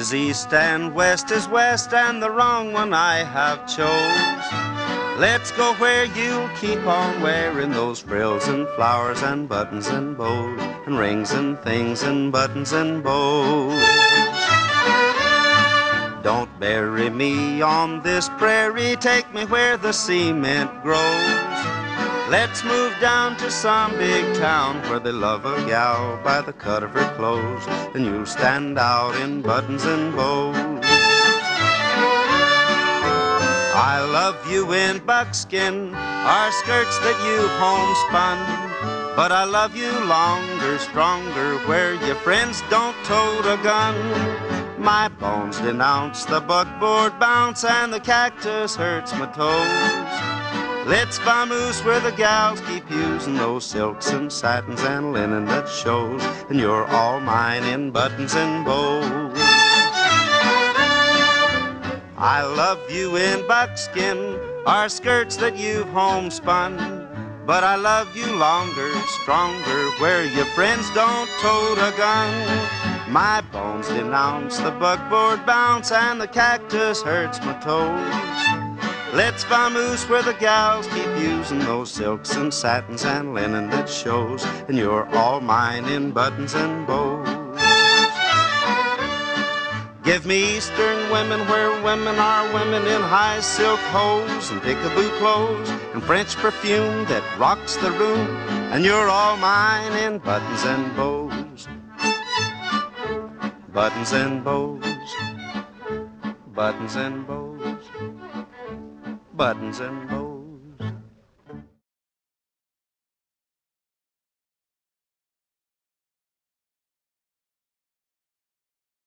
is east and west is west, and the wrong one I have chose. Let's go where you'll keep on wearing those frills and flowers and buttons and bows and rings and things and buttons and bows. Don't bury me on this prairie, take me where the cement grows. Let's move down to some big town where they love a gal by the cut of her clothes, and you'll stand out in buttons and bows. I love you in buckskin, our skirts that you've homespun, but I love you longer, stronger, where your friends don't tote a gun. My bones denounce the buckboard bounce, and the cactus hurts my toes. Let's vamoose where the gals keep using those silks and satins and linen that shows, and you're all mine in buttons and bows. I love you in buckskin, our skirts that you've homespun, but I love you longer, stronger, where your friends don't tote a gun. My bones denounce the buckboard bounce, and the cactus hurts my toes. Let's vamoose where the gals keep using those silks and satins and linen that shows, and you're all mine in buttons and bows. Give me eastern women where women are women in high silk hose and peekaboo clothes and French perfume that rocks the room, and you're all mine in buttons and bows. Buttons and bows, buttons and bows, buttons and bows.